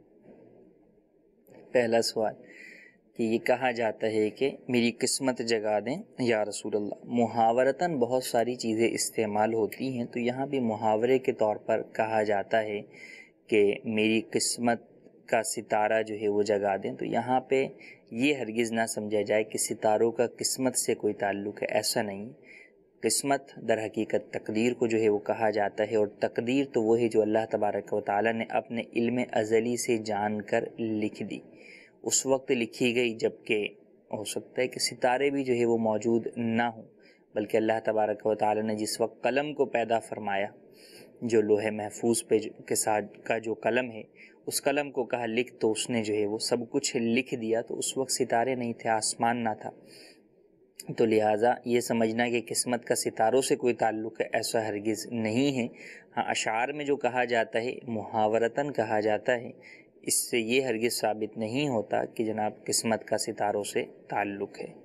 [SPEAKER 2] پہلا سوال کہ یہ کہا جاتا ہے کہ میری قسمت جگا دیں یا رسول اللہ، محاورتاً بہت ساری چیزیں استعمال ہوتی ہیں، تو یہاں بھی محاورے کے طور پر کہا جاتا ہے کہ میری قسمت کا ستارہ جو ہے وہ جگا دیں، تو یہاں پہ یہ ہرگز نہ سمجھا جائے کہ ستاروں کا قسمت سے کوئی تعلق ہے، ایسا نہیں۔ قسمت در حقیقت تقدیر کو جو ہے وہ کہا جاتا ہے، اور تقدیر تو وہ ہے جو اللہ تبارک و تعالیٰ نے اپنے علم ازلی سے جان کر لکھ دی، اس وقت لکھی گئی جب کہ ہو سکتا ہے کہ ستارے بھی جو ہے وہ موجود نہ ہوں، بلکہ اللہ تبارک و تعالیٰ نے جس وقت قلم کو پیدا فرمایا، جو لوح محفوظ پہ کے ساتھ کا جو قلم ہے، اس قلم کو کہا لکھ، تو اس نے جو ہے وہ سب کچھ لکھ دیا، تو اس وقت ستارے نہیں تھے، آسمان نہ تھا، تو لہٰذا یہ سمجھنا کہ قسمت کا ستاروں سے کوئی تعلق ہے ایسا ہرگز نہیں ہے۔ ہاں اشعار میں جو کہا جاتا ہے محاورتاً کہا جاتا ہے، اس سے یہ ہرگز ثابت نہیں ہوتا کہ جناب قسمت کا ستاروں سے تعلق ہے۔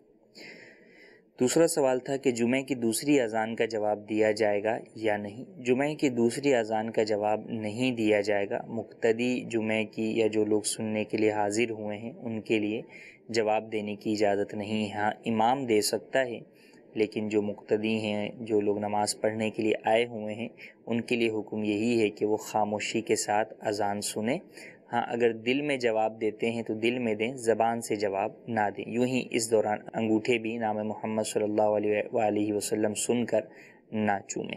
[SPEAKER 2] دوسرا سوال تھا کہ جمعہ کی دوسری اذان کا جواب دیا جائے گا یا نہیں۔ جمعہ کی دوسری اذان کا جواب نہیں دیا جائے گا، مقتدی جمعہ کی یا جو لوگ سننے کے لیے حاضر ہوئے ہیں ان کے لیے جواب دینے کی اجازت نہیں ہے۔ ہاں امام دے سکتا ہے، لیکن جو مقتدی ہیں، جو لوگ نماز پڑھنے کے لیے آئے ہوئے ہیں، ان کے لیے حکم یہی ہے کہ وہ خاموشی کے ساتھ اذان سنیں۔ ہاں اگر دل میں جواب دیتے ہیں تو دل میں دیں، زبان سے جواب نہ دیں۔ یوں ہی اس دوران انگوٹھے بھی نام محمد صلی اللہ علیہ وآلہ وسلم سن کر نہ چومیں۔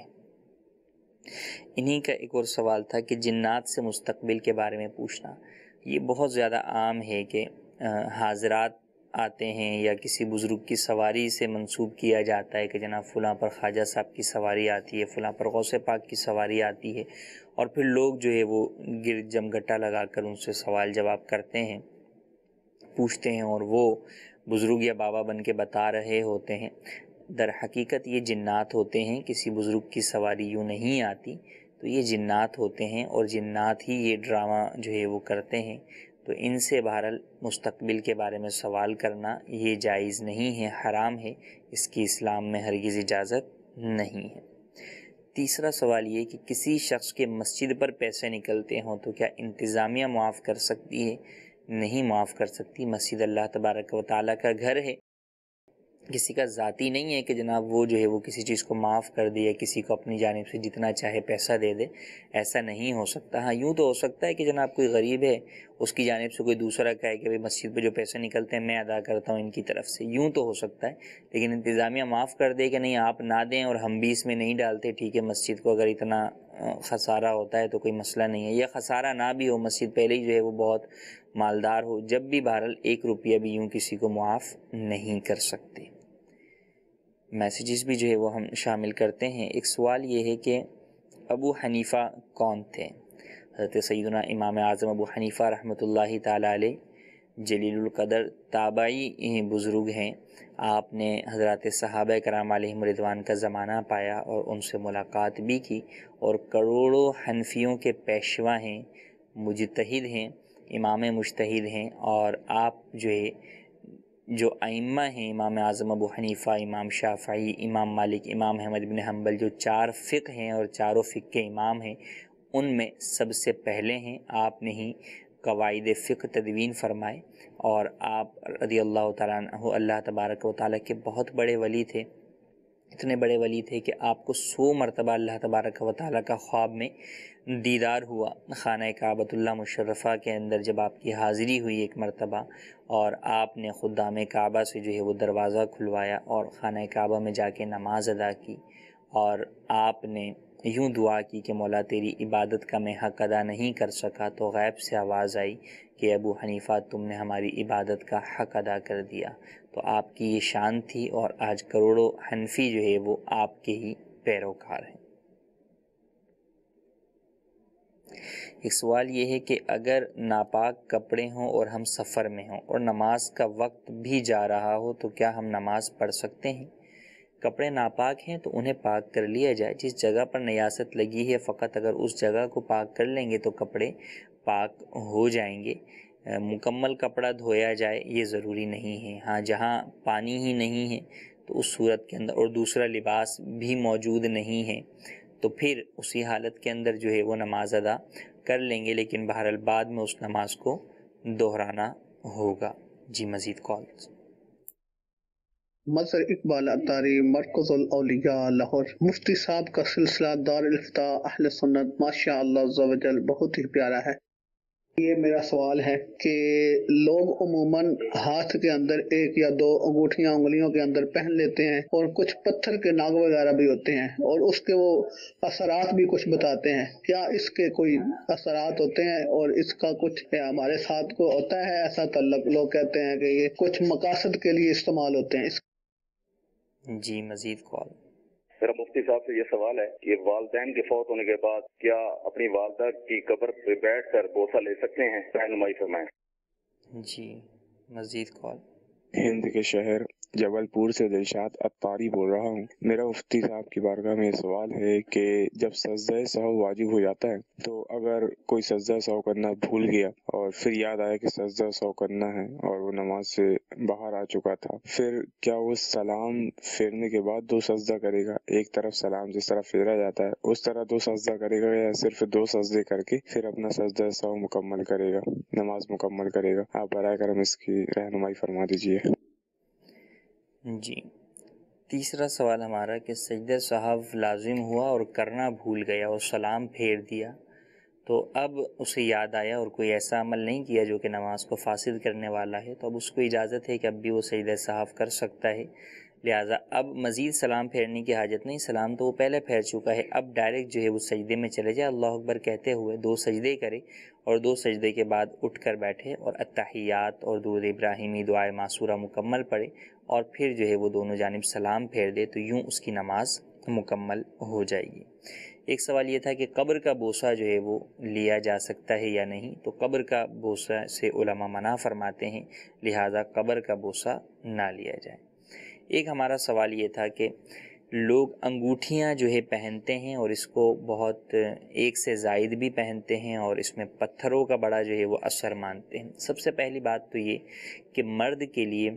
[SPEAKER 2] انہی کا ایک اور سوال تھا کہ جنات سے مستقبل کے بارے میں پوچھنا۔ یہ بہت زیادہ عام ہے کہ حاضرات آتے ہیں یا کسی بزرگ کی سواری سے منسوب کیا جاتا ہے کہ جناب فلاں پر خواجہ صاحب کی سواری آتی ہے، فلاں پر غوث پاک کی سواری آتی ہے، اور پھر لوگ جو ہے وہ گرد جمگٹا لگا کر ان سے سوال جواب کرتے ہیں، پوچھتے ہیں، اور وہ بزرگ یا بابا بن کے بتا رہے ہوتے ہیں۔ در حقیقت یہ جنات ہوتے ہیں، کسی بزرگ کی سواری یوں نہیں آتی، تو یہ جنات ہوتے ہیں، اور جنات ہی یہ ڈرامہ جو ہے وہ کرتے ہیں، تو ان سے بہرحال مستقبل کے بارے میں سوال کرنا یہ جائز نہیں ہے، حرام ہے، اس کی اسلام میں ہرگز اجازت نہیں ہے۔ تیسرا سوال یہ کہ کسی شخص کے مسجد پر پیسے نکلتے ہوں تو کیا انتظامیہ معاف کر سکتی ہے؟ نہیں معاف کر سکتی، مسجد اللہ تبارک و تعالیٰ کا گھر ہے، کسی کا ذاتی نہیں ہے کہ جناب وہ جو ہے وہ کسی چیز کو معاف کر دے یا کسی کو اپنی جانب سے جتنا چاہے پیسہ دے دے، ایسا نہیں ہو سکتا۔ ہاں یوں تو ہو سکتا ہے کہ جناب کوئی غریب ہے، اس کی جانب سے کوئی دوسرا کہے کہ بھئی مسجد پہ جو پیسے نکلتے ہیں میں ادا کرتا ہوں ان کی طرف سے، یوں تو ہو سکتا ہے، لیکن انتظامیہ معاف کر دے کہ نہیں آپ نہ دیں اور ہم بھی اس میں نہیں ڈالتے، ٹھیک ہے، مسجد کو اگر اتنا خسارہ ہوتا ہے تو کوئی مسئلہ نہیں ہے، یا خسارہ نہ بھی ہو، مسجد پہلے ہی جو ہے وہ بہت مالدار ہو، جب بھی بہرحال ایک روپیہ بھی یوں کسی کو معاف نہیں کر سکتے۔ میسیجز بھی جو ہے وہ ہم شامل کرتے ہیں۔ ایک سوال یہ ہے کہ ابو حنیفہ کون تھے؟ حضرت سیدنا امام اعظم ابو حنیفہ رحمۃ اللہ تعالیٰ علیہ جلیل القدر تابعی بزرگ ہیں۔ آپ نے حضرات صحابہ کرام علیہم رضوان کا زمانہ پایا اور ان سے ملاقات بھی کی، اور کروڑوں حنفیوں کے پیشوا ہیں، مجتہد ہیں، امام مجتہد ہیں، اور آپ جو ہے جو ائمہ ہیں، امام اعظم ابو حنیفہ، امام شافعی، امام مالک، امام احمد بن حنبل، جو چار فقہ ہیں اور چاروں فقہ کے امام ہیں، ان میں سب سے پہلے ہیں۔ آپ نے ہی قواعد فقہ تدوین فرمائے، اور آپ رضی اللہ تعالیٰ عنہ اللہ تبارک و تعالیٰ کے بہت بڑے ولی تھے، اتنے بڑے ولی تھے کہ آپ کو سو مرتبہ اللہ تبارک و تعالیٰ کا خواب میں دیدار ہوا۔ خانہ کعبۃ اللہ مشرفہ کے اندر جب آپ کی حاضری ہوئی ایک مرتبہ، اور آپ نے خدام کعبہ سے جو ہے وہ دروازہ کھلوایا اور خانہ کعبہ میں جا کے نماز ادا کی، اور آپ نے یوں دعا کی کہ مولا تیری عبادت کا میں حق ادا نہیں کر سکا، تو غیب سے آواز آئی کہ ابو حنیفہ تم نے ہماری عبادت کا حق ادا کر دیا۔ تو آپ کی یہ شان تھی، اور آج کروڑوں حنفی جو ہے وہ آپ کے ہی پیروکار ہیں۔ ایک سوال یہ ہے کہ اگر ناپاک کپڑے ہوں اور ہم سفر میں ہوں اور نماز کا وقت بھی جا رہا ہو تو کیا ہم نماز پڑھ سکتے ہیں؟ کپڑے ناپاک ہیں تو انہیں پاک کر لیا جائے. جس جگہ پر نیاست لگی ہے فقط اگر اس جگہ کو پاک کر لیں گے تو کپڑے پاک ہو جائیں گے. مکمل کپڑا دھویا جائے یہ ضروری نہیں ہے. ہاں جہاں پانی ہی نہیں ہے تو اس صورت کے اندر اور دوسرا لباس بھی موجود نہیں ہے تو پھر اسی حالت کے اندر جو ہے وہ نماز ادا کر لیں گے، لیکن بہرحال بعد میں اس نماز کو دہرانا ہوگا. جی مزید کالز.
[SPEAKER 13] مظہر اقبال اتاری، مرکز الاولیاء لاہور. مفتی صاحب کا سلسلہ دار الافتاء اہل سنت ماشاء اللہ عز و جل بہت ہی پیارا ہے. یہ میرا سوال ہے کہ لوگ عموماً ہاتھ کے اندر ایک یا دو انگوٹھیاں انگلیوں کے اندر پہن لیتے ہیں اور کچھ پتھر کے ناگ وغیرہ بھی ہوتے ہیں اور اس کے وہ اثرات بھی کچھ بتاتے ہیں. کیا اس کے کوئی اثرات ہوتے ہیں اور اس کا کچھ ہمارے ساتھ کو ہوتا ہے ایسا تعلق؟ لوگ کہتے ہیں کہ یہ کچھ مقاصد کے لیے استعمال ہوتے ہیں. اس
[SPEAKER 2] جی مزید کال.
[SPEAKER 14] میرا مفتی صاحب سے یہ سوال ہے کہ والدین کے فوت ہونے کے بعد کیا اپنی والدہ کی قبر پہ بیٹھ کر بوسہ لے سکتے ہیں؟ رہنمائی فرمائیں.
[SPEAKER 2] جی مزید کال.
[SPEAKER 15] ہند کے شہر جبل پور سے دلشاد اتاری بول رہا ہوں. میرا مفتی صاحب کی بارگاہ میں سوال ہے کہ جب سجدہ سہو واجب ہو جاتا ہے تو اگر کوئی سجدہ سہو کرنا بھول گیا اور پھر یاد آیا کہ سجدہ سہو کرنا ہے اور وہ نماز سے باہر آ چکا تھا، پھر کیا وہ سلام پھیرنے کے بعد دو سجدہ کرے گا؟ ایک طرف سلام جس طرح پھیرا جاتا ہے اس طرح دو سجدہ کرے گا یا صرف دو سجدے کر کے پھر اپنا سجدہ سہو مکمل کرے گا، نماز مکمل کرے گا؟ آپ برائے کرم اس کی رہنمائی فرما دیجیے.
[SPEAKER 2] جی تیسرا سوال ہمارا کہ سجدہ سہو لازم ہوا اور کرنا بھول گیا اور سلام پھیر دیا تو اب اسے یاد آیا اور کوئی ایسا عمل نہیں کیا جو کہ نماز کو فاسد کرنے والا ہے تو اب اس کو اجازت ہے کہ اب بھی وہ سجدہ سہو کر سکتا ہے. لہٰذا اب مزید سلام پھیرنے کی حاجت نہیں، سلام تو وہ پہلے پھیر چکا ہے. اب ڈائریکٹ جو ہے وہ سجدے میں چلے جائے، اللہ اکبر کہتے ہوئے دو سجدے کرے اور دو سجدے کے بعد اٹھ کر بیٹھے اور التحیات اور درود ابراہیمی دعائے معصورہ مکمل پڑھے اور پھر جو ہے وہ دونوں جانب سلام پھیر دے تو یوں اس کی نماز مکمل ہو جائے گی. ایک سوال یہ تھا کہ قبر کا بوسہ جو ہے وہ لیا جا سکتا ہے یا نہیں، تو قبر کا بوسہ سے علماء منع فرماتے ہیں، لہٰذا قبر کا بوسہ نہ لیا جائے. ایک ہمارا سوال یہ تھا کہ لوگ انگوٹھیاں جو ہے پہنتے ہیں اور اس کو بہت ایک سے زائد بھی پہنتے ہیں اور اس میں پتھروں کا بڑا جو ہے وہ اثر مانتے ہیں. سب سے پہلی بات تو یہ کہ مرد کے لیے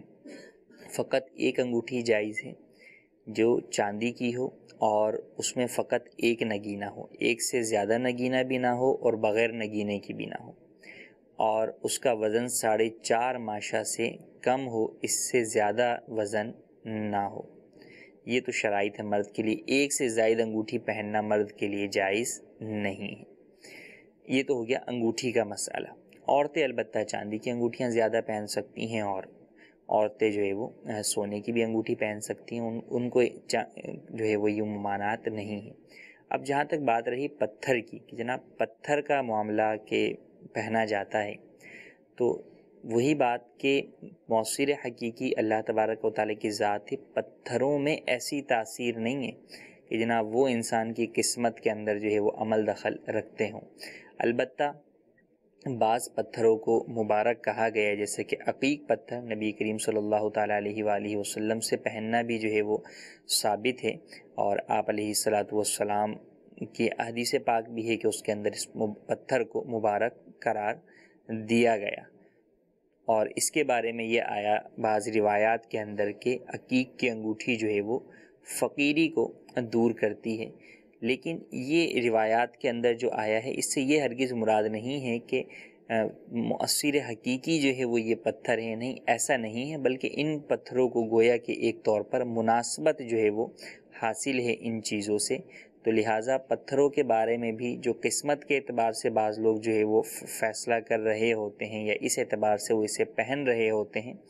[SPEAKER 2] فقط ایک انگوٹھی جائز ہے جو چاندی کی ہو اور اس میں فقط ایک نگینہ ہو، ایک سے زیادہ نگینہ بھی نہ ہو اور بغیر نگینے کی بھی نہ ہو، اور اس کا وزن ساڑھے چار ماشا سے کم ہو، اس سے زیادہ وزن نہ ہو. یہ تو شرائط ہے مرد کے لیے. ایک سے زائد انگوٹھی پہننا مرد کے لیے جائز نہیں ہے. یہ تو ہو گیا انگوٹھی کا مسئلہ. عورتیں البتہ چاندی کی انگوٹھیاں زیادہ پہن سکتی ہیں اور عورتیں جو ہے وہ سونے کی بھی انگوٹھی پہن سکتی ہیں، ان ان کو جو ہے وہ یہ ممانعات نہیں ہیں. اب جہاں تک بات رہی پتھر کی کہ جناب پتھر کا معاملہ کہ پہنا جاتا ہے، تو وہی بات کہ مؤثر حقیقی اللہ تبارک و تعالیٰ کی ذات ہے، پتھروں میں ایسی تاثیر نہیں ہے کہ جناب وہ انسان کی قسمت کے اندر جو ہے وہ عمل دخل رکھتے ہوں. البتہ بعض پتھروں کو مبارک کہا گیا ہے، جیسے کہ عقیق پتھر نبی کریم صلی اللہ تعالیٰ علیہ وآلہ وسلم سے پہننا بھی جو ہے وہ ثابت ہے، اور آپ علیہ الصلاۃ والسلام کی حدیث پاک بھی ہے کہ اس کے اندر اس پتھر کو مبارک قرار دیا گیا. اور اس کے بارے میں یہ آیا بعض روایات کے اندر کہ عقیق کی انگوٹھی جو ہے وہ فقیری کو دور کرتی ہے، لیکن یہ روایات کے اندر جو آیا ہے اس سے یہ ہرگز مراد نہیں ہے کہ مؤثر حقیقی جو ہے وہ یہ پتھر ہیں، نہیں، ایسا نہیں ہے، بلکہ ان پتھروں کو گویا کہ ایک طور پر مناسبت جو ہے وہ حاصل ہے ان چیزوں سے. تو لہٰذا پتھروں کے بارے میں بھی جو قسمت کے اعتبار سے بعض لوگ جو ہے وہ فیصلہ کر رہے ہوتے ہیں یا اس اعتبار سے وہ اسے پہن رہے ہوتے ہیں،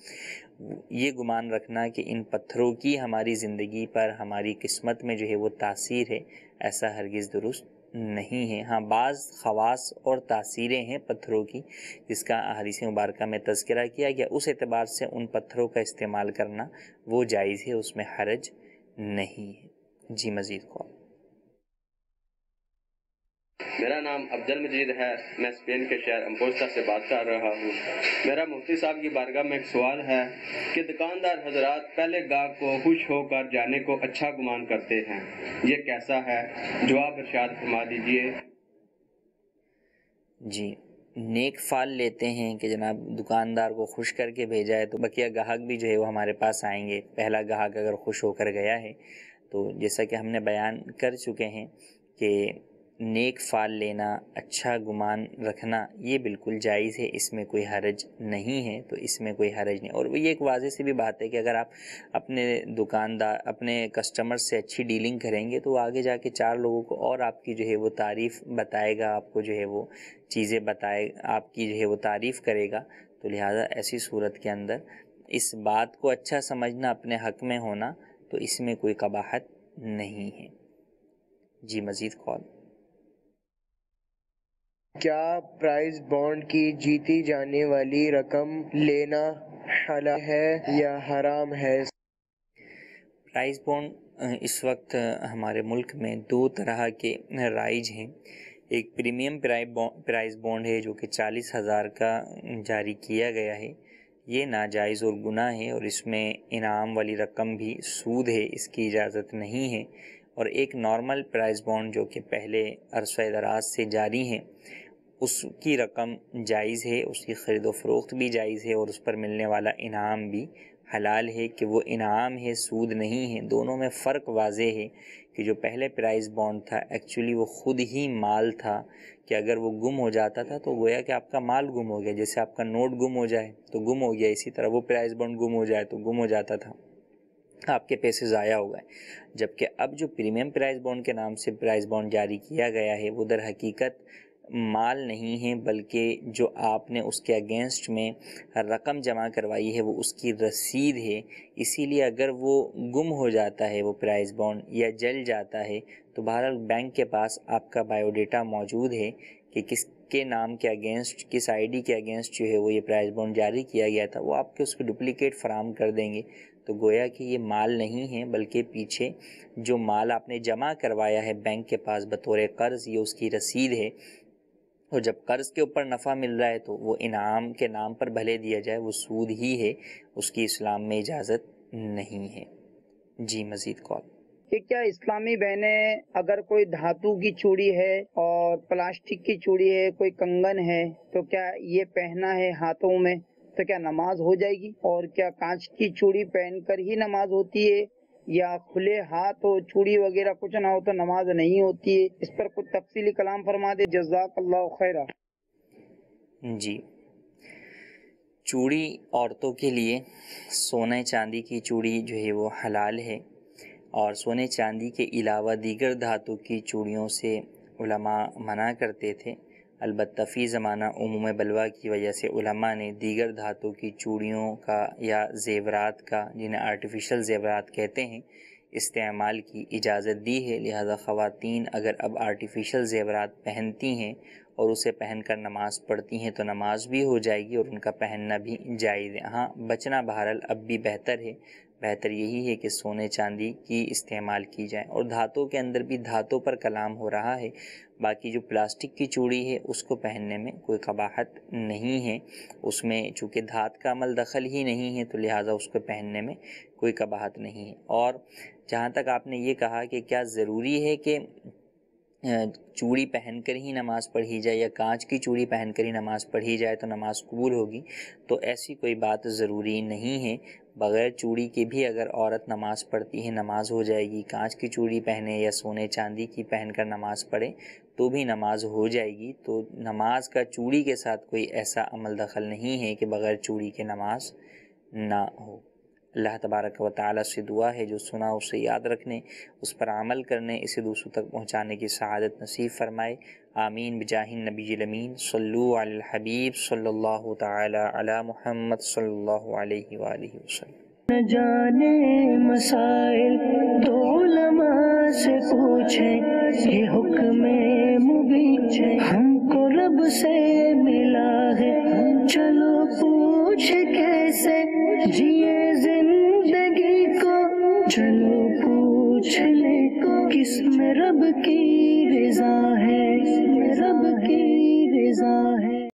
[SPEAKER 2] یہ گمان رکھنا کہ ان پتھروں کی ہماری زندگی پر ہماری قسمت میں جو ہے وہ تاثیر ہے، ایسا ہرگز درست نہیں ہے. ہاں بعض خواص اور تاثیریں ہیں پتھروں کی جس کا احادیث مبارکہ میں تذکرہ کیا گیا، اس اعتبار سے ان پتھروں کا استعمال کرنا وہ جائز ہے، اس میں حرج نہیں ہے. جی مزید کال.
[SPEAKER 16] میرا نام عبد المجید ہے، میں اسپین کے شہر امپوستا سے بات کر رہا ہوں۔ میرا مفتی صاحب کی بارگاہ میں ایک سوال ہے کہ دکاندار حضرات پہلے گاہک کو خوش ہو کر جانے کو اچھا گمان کرتے ہیں، یہ کیسا ہے؟ جواب ارشاد فرما دیجیے۔
[SPEAKER 2] جی، نیک فال لیتے ہیں کہ جناب دکاندار کو خوش کر کے بھیجا ہے تو بقیہ گاہک بھی جو ہے وہ ہمارے پاس آئیں گے۔ پہلا گاہک اگر خوش ہو کر گیا ہے تو جیسا کہ ہم نے بیان کر چکے ہیں کہ نیک فال لینا، اچھا گمان رکھنا یہ بالکل جائز ہے، اس میں کوئی حرج نہیں ہے، تو اس میں کوئی حرج نہیں۔ اور یہ ایک واضح سی بھی بات ہے کہ اگر آپ اپنے دکاندار اپنے کسٹمر سے اچھی ڈیلنگ کریں گے تو وہ آگے جا کے چار لوگوں کو اور آپ کی جو ہے وہ تعریف بتائے گا، آپ کو جو ہے وہ چیزیں بتائے آپ کی جو ہے وہ تعریف کرے گا۔ تو لہٰذا ایسی صورت کے اندر اس بات کو اچھا سمجھنا، اپنے حق میں ہونا، تو اس میں کوئی قباحت نہیں ہے۔ جی مزید کال۔
[SPEAKER 17] کیا پرائز بانڈ کی جیتی جانے والی رقم لینا حلال ہے یا حرام ہے؟
[SPEAKER 2] پرائز بانڈ اس وقت ہمارے ملک میں دو طرح کے رائج ہیں۔ ایک پریمیم پرائز بانڈ ہے جو کہ چالیس ہزار کا جاری کیا گیا ہے، یہ ناجائز اور گناہ ہے اور اس میں انعام والی رقم بھی سود ہے، اس کی اجازت نہیں ہے۔ اور ایک نارمل پرائز بانڈ جو کہ پہلے عرصہ دراز سے جاری ہے، اس کی رقم جائز ہے، اس کی خرید و فروخت بھی جائز ہے اور اس پر ملنے والا انعام بھی حلال ہے کہ وہ انعام ہے، سود نہیں ہے۔ دونوں میں فرق واضح ہے کہ جو پہلے پرائز بانڈ تھا ایکچولی وہ خود ہی مال تھا کہ اگر وہ گم ہو جاتا تھا تو گویا کہ آپ کا مال گم ہو گیا، جیسے آپ کا نوٹ گم ہو جائے تو گم ہو گیا، اسی طرح وہ پرائز بانڈ گم ہو جائے تو گم ہو جاتا تھا، آپ کے پیسے ضائع ہو گئے۔ جبکہ اب جو پریمیم پرائز بانڈ کے نام سے پرائز بانڈ جاری کیا گیا ہے وہ در حقیقت مال نہیں ہے، بلکہ جو آپ نے اس کے اگینسٹ میں رقم جمع کروائی ہے وہ اس کی رسید ہے۔ اسی لیے اگر وہ گم ہو جاتا ہے وہ پرائز بانڈ یا جل جاتا ہے تو بہرحال بینک کے پاس آپ کا بایو ڈیٹا موجود ہے کہ کس کے نام کے اگینسٹ، کس آئی ڈی کے اگینسٹ جو ہے وہ یہ پرائز بانڈ جاری کیا گیا تھا، وہ آپ کے اس کے ڈپلیکیٹ فراہم کر دیں گے۔ تو گویا کہ یہ مال نہیں ہے بلکہ پیچھے جو مال آپ نے جمع کروایا ہے بینک کے پاس بطور قرض، یہ اس کی رسید ہے۔ اور جب قرض کے اوپر نفع مل رہا ہے تو وہ انعام کے نام پر بھلے دیا جائے، وہ سود ہی ہے، اس کی اسلام میں اجازت نہیں ہے۔ جی مزید کال۔
[SPEAKER 12] کہ کیا اسلامی بہنیں اگر کوئی دھاتو کی چوڑی ہے اور پلاسٹک کی چوڑی ہے، کوئی کنگن ہے، تو کیا یہ پہنا ہے ہاتھوں میں تو کیا نماز ہو جائے گی؟ اور کیا کانچ کی چوڑی پہن کر ہی نماز ہوتی ہے یا کھلے ہاتھ ہو چوڑی وغیرہ کچھ نہ ہو تو نماز نہیں ہوتی ہے؟ اس پر کچھ تفصیلی کلام فرما دے، جزاک اللہ خیرہ۔
[SPEAKER 2] جی، چوڑی عورتوں کے لیے سونے چاندی کی چوڑی جو ہے وہ حلال ہے، اور سونے چاندی کے علاوہ دیگر دھاتوں کی چوڑیوں سے علماء منع کرتے تھے۔ البتہ فی زمانہ عموم بلوا کی وجہ سے علماء نے دیگر دھاتوں کی چوڑیوں کا یا زیورات کا، جنہیں آرٹیفیشل زیورات کہتے ہیں، استعمال کی اجازت دی ہے۔ لہذا خواتین اگر اب آرٹیفیشل زیورات پہنتی ہیں اور اسے پہن کر نماز پڑھتی ہیں تو نماز بھی ہو جائے گی اور ان کا پہننا بھی جائز ہے۔ ہاں، بچنا بہرحال اب بھی بہتر ہے، بہتر یہی ہے کہ سونے چاندی کی استعمال کی جائے۔ اور دھاتوں کے اندر بھی دھاتوں پر کلام ہو رہا ہے، باقی جو پلاسٹک کی چوڑی ہے اس کو پہننے میں کوئی قباحت نہیں ہے، اس میں چونکہ دھات کا عمل دخل ہی نہیں ہے تو لہٰذا اس کو پہننے میں کوئی قباحت نہیں ہے۔ اور جہاں تک آپ نے یہ کہا کہ کیا ضروری ہے کہ چوڑی پہن کر ہی نماز پڑھی جائے یا کانچ کی چوڑی پہن کر ہی نماز پڑھی جائے تو نماز قبول ہوگی، تو ایسی کوئی بات ضروری نہیں ہے۔ بغیر چوڑی کے بھی اگر عورت نماز پڑھتی ہے نماز ہو جائے گی، کانچ کی چوڑی پہنے یا سونے چاندی کی پہن کر نماز پڑھے تو بھی نماز ہو جائے گی۔ تو نماز کا چوڑی کے ساتھ کوئی ایسا عمل دخل نہیں ہے کہ بغیر چوڑی کے نماز نہ ہو۔ اللہ تبارک و تعالیٰ سے دعا ہے جو سنا اسے یاد رکھنے، اس پر عمل کرنے، اسے دوسروں تک پہنچانے کی سعادت نصیب فرمائے۔ آمین بجاہ النبی الامین۔ صلو علی الحبیب صلی اللہ تعالی علی محمد صلی اللہ علیہ وآلہ وسلم۔
[SPEAKER 1] نہ جانے مسائل تو علماء سے پوچھیں، یہ حکم مبین ہم کو رب سے ملا ہے، چلو پوچھ کیسے جیے زندگی کو، چلو پوچھ لے کو کس میں رب کی رضا ہے، رب کی رضا ہے۔